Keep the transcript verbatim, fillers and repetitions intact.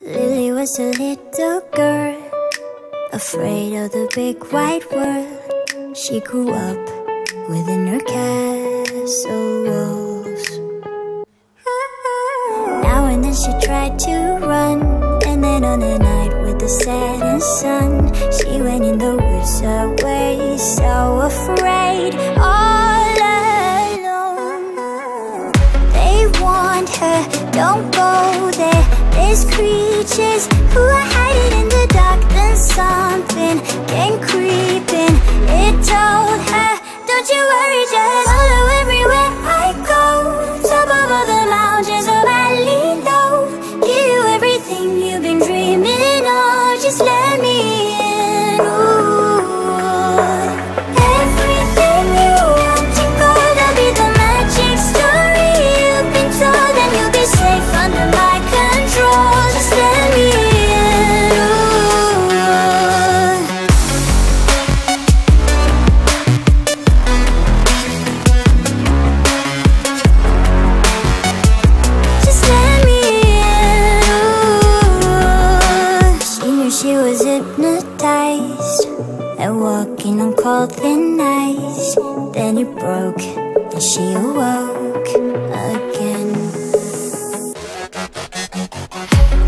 Lily was a little girl, afraid of the big white world. She grew up within her castle walls. Now and then she tried to run, and then on a night with the setting sun, she went in the woods away, so afraid, all alone. They warned her, don't go there, there's creatures who are hiding in the dark. Then something came creeping, it told her, don't you worry, just follow everywhere I go. Top of all the mountains of valley low, give you everything you've been dreaming of, just let me in. Ooh. Everything you want to go, that'll be the magic story you've been told, and you'll be safe under my control, just let me in. Ooh. Just let me in. Ooh. She knew she was hypnotized and walking on cold thin ice. Then it broke and she awoke again.